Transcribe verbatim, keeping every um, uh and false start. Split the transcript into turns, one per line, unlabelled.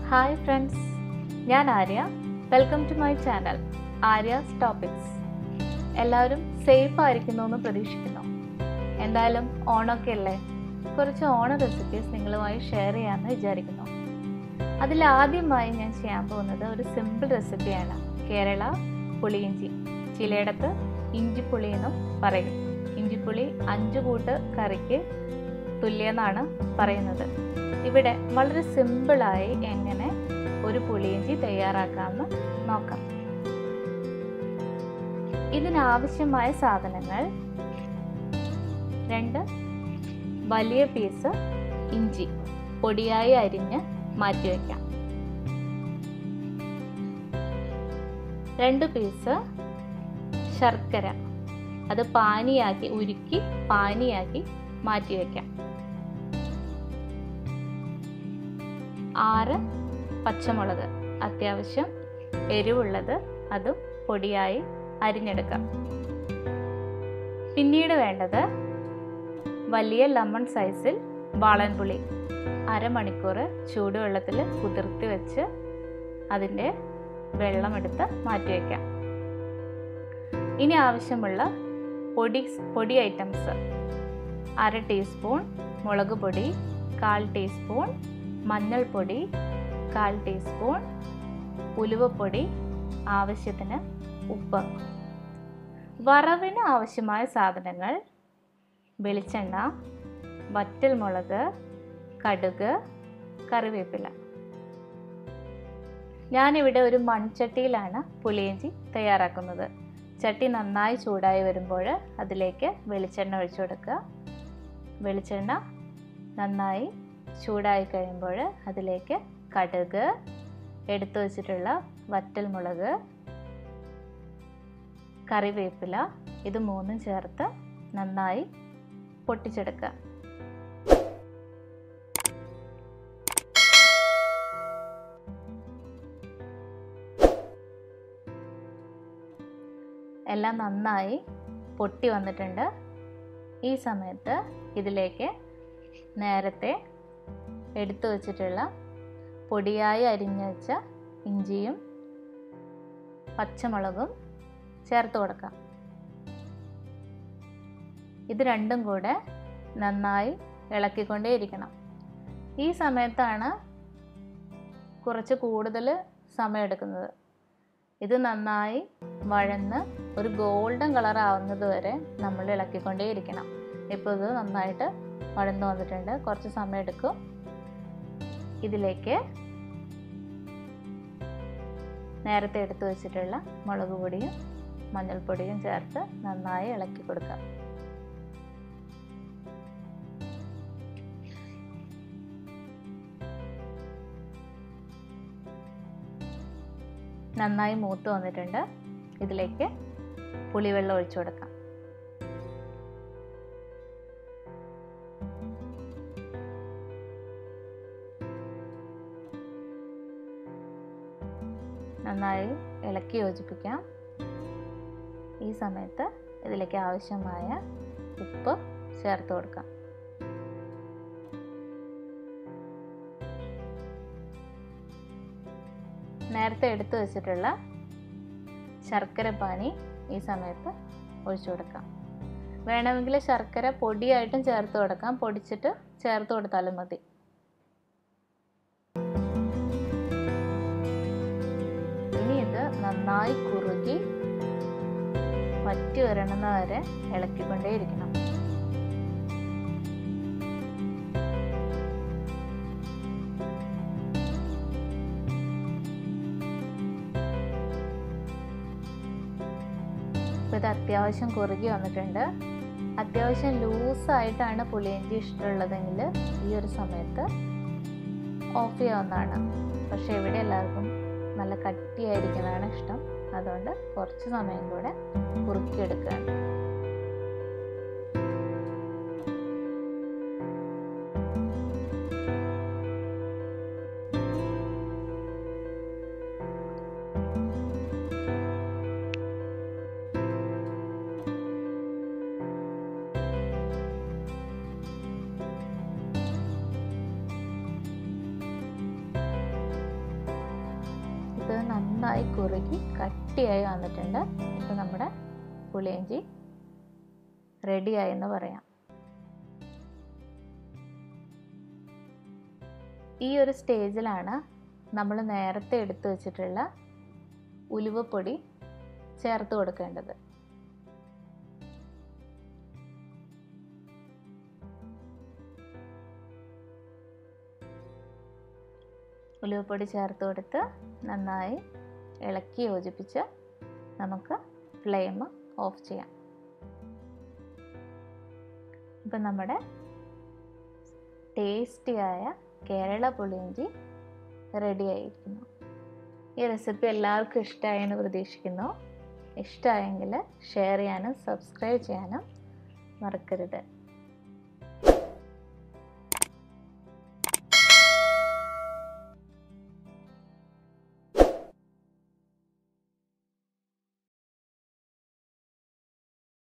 Hi friends, ഞാൻ Arya. Welcome to my channel Arya's topics. എല്ലാവരും safe ആയിരിക്കുന്നു എന്ന് പ്രതീക്ഷിക്കുന്നു. എന്തായാലും ഓണമൊക്കെ അല്ലേ, കുറച്ച് ഓണ റെസിപ്പീസ് നിങ്ങളുമായി ഷെയർ ചെയ്യാമെന്ന് വിചാരിക്കുന്നു. അതിലാദ്യമായി ഞാൻ ചെയ്യാൻ പോകുന്നത് ഒരു സിമ്പിൾ റെസിപ്പിയാണ്. കേരള പുളിയിഞ്ചി, ചിലയിടത്ത് ഇഞ്ചിപ്പുളി എന്നും പറയും. ഇഞ്ചിപ്പുളി അഞ്ച് കൂട്ട് കറിക്ക് തുല്യമെന്നാണ് പറയുന്നത്. ഇവിടെ വളരെ സിമ്പിളായി എങ്ങനെ ഒരു പുളിയിഞ്ചി തയ്യാറാക്കാമെന്ന് നോക്കാം. ഇതിനാവശ്യമായ സാധനങ്ങൾ: രണ്ട് വലിയ പീസ് ഇഞ്ചി പൊടിയായി അരിഞ്ഞ് മാറ്റിവെക്കാം, രണ്ട് പീസ് ശർക്കര, അത് പാനിയാക്കി ഉരുക്കി പാനിയാക്കി മാറ്റിവെക്കാം, ആറ് പച്ചമുളക്, അത്യാവശ്യം എരിവുള്ളത്, അതും പൊടിയായി അരിഞ്ഞെടുക്കാം. പിന്നീട് വേണ്ടത് വലിയ ലെമൺ സൈസിൽ വാളൻപുളി, അരമണിക്കൂർ ചൂടുവെള്ളത്തിൽ കുതിർത്തി വെച്ച് അതിൻ്റെ വെള്ളമെടുത്ത് മാറ്റിവെക്കാം. ഇനി ആവശ്യമുള്ള പൊടി പൊടി ഐറ്റംസ്: അര ടീസ്പൂൺ മുളക് പൊടി, കാൽ ടീസ്പൂൺ മഞ്ഞൾപ്പൊടി, കാൽ ടീസ്പൂൺ ഉലുവപ്പൊടി, ആവശ്യത്തിന് ഉപ്പ്. വറവിന് ആവശ്യമായ സാധനങ്ങൾ: വെളിച്ചെണ്ണ, വറ്റൽമുളക്, കടുക്, കറിവേപ്പില. ഞാനിവിടെ ഒരു മൺചട്ടിയിലാണ് പുളിയിഞ്ചി തയ്യാറാക്കുന്നത്. ചട്ടി നന്നായി ചൂടായി വരുമ്പോൾ അതിലേക്ക് വെളിച്ചെണ്ണ ഒഴിച്ചു കൊടുക്കുക. വെളിച്ചെണ്ണ നന്നായി ചൂടായി കഴിയുമ്പോൾ അതിലേക്ക് കടുക്, എടുത്തു വച്ചിട്ടുള്ള വറ്റൽമുളക്, കറിവേപ്പില, ഇത് മൂന്നും ചേർത്ത് നന്നായി പൊട്ടിച്ചെടുക്കുക. എല്ലാം നന്നായി പൊട്ടി വന്നിട്ടുണ്ട്. ഈ സമയത്ത് ഇതിലേക്ക് നേരത്തെ എടുത്തു വച്ചിട്ടുള്ള പൊടിയായി അരിഞ്ഞു വെച്ച ഇഞ്ചിയും പച്ചമുളകും ചേർത്ത് കൊടുക്കാം. ഇത് രണ്ടും കൂടെ നന്നായി ഇളക്കിക്കൊണ്ടേയിരിക്കണം. ഈ സമയത്താണ് കുറച്ച് കൂടുതൽ സമയമെടുക്കുന്നത്. ഇത് നന്നായി വഴന്ന് ഒരു ഗോൾഡൻ കളർ ആവുന്നത് വരെ നമ്മൾ ഇളക്കിക്കൊണ്ടേയിരിക്കണം. ഇപ്പോൾ ഇത് നന്നായിട്ട് വഴന്ന് വന്നിട്ടുണ്ട്, കുറച്ച് സമയം എടുക്കും. ഇതിലേക്ക് നേരത്തെ എടുത്തു വച്ചിട്ടുള്ള മുളക് പൊടിയും മഞ്ഞൾപ്പൊടിയും ചേർത്ത് നന്നായി ഇളക്കി കൊടുക്കാം. നന്നായി മൂത്ത് വന്നിട്ടുണ്ട്. ഇതിലേക്ക് പുളിവെള്ളം ഒഴിച്ചു കൊടുക്കാം. നന്നായി ഇളക്കി യോജിപ്പിക്കാം. ഈ സമയത്ത് ഇതിലേക്ക് ആവശ്യമായ ഉപ്പ് ചേർത്ത് കൊടുക്കാം. നേരത്തെ എടുത്തു വെച്ചിട്ടുള്ള ശർക്കര പാനി ഈ സമയത്ത് ഒഴിച്ചു കൊടുക്കാം. വേണമെങ്കിൽ ശർക്കര പൊടിയായിട്ടും ചേർത്ത് കൊടുക്കാം, പൊടിച്ചിട്ട് ചേർത്ത് കൊടുത്താലും മതി. ഇനി ഇത് നന്നായി കുറുകി വറ്റി വരണമെന്ന് വരെ ഇളക്കിക്കൊണ്ടേയിരിക്കണം. ഇത് അത്യാവശ്യം കുറുകി വന്നിട്ടുണ്ട്. അത്യാവശ്യം ലൂസായിട്ടാണ് പുളിയിഞ്ചി ഇഷ്ടമുള്ളതെങ്കിൽ ഈ ഒരു സമയത്ത് ഓഫ് ചെയ്യാവുന്നതാണ്. പക്ഷേ ഇവിടെ എല്ലാവർക്കും നല്ല കട്ടിയായിരിക്കുന്നതാണ് ഇഷ്ടം, അതുകൊണ്ട് കുറച്ച് സമയം കൂടെ കുറുക്കിയെടുക്കുകയാണ്. നന്നായി കുറുകി കട്ടിയായി വന്നിട്ടുണ്ട്. ഇപ്പോൾ നമ്മുടെ പുളിയിഞ്ചി റെഡിയായി എന്ന് പറയാം. ഈ ഒരു സ്റ്റേജിലാണ് നമ്മൾ നേരത്തെ എടുത്തു വച്ചിട്ടുള്ള ഉലുവപ്പൊടി ചേർത്ത് കൊടുക്കേണ്ടത്. ഉലുവപ്പൊടി ചേർത്ത് കൊടുത്ത് നന്നായി ഇളക്കി യോജിപ്പിച്ച് നമുക്ക് ഫ്ലെയിം ഓഫ് ചെയ്യാം. ഇപ്പം നമ്മുടെ ടേസ്റ്റിയായ കേരള പുളിയിഞ്ചി റെഡി ആയിരിക്കുന്നു. ഈ റെസിപ്പി എല്ലാവർക്കും ഇഷ്ടമായെന്ന് പ്രതീക്ഷിക്കുന്നു. ഇഷ്ടമായെങ്കിൽ ഷെയർ ചെയ്യാനും സബ്സ്ക്രൈബ് ചെയ്യാനും മറക്കരുത്.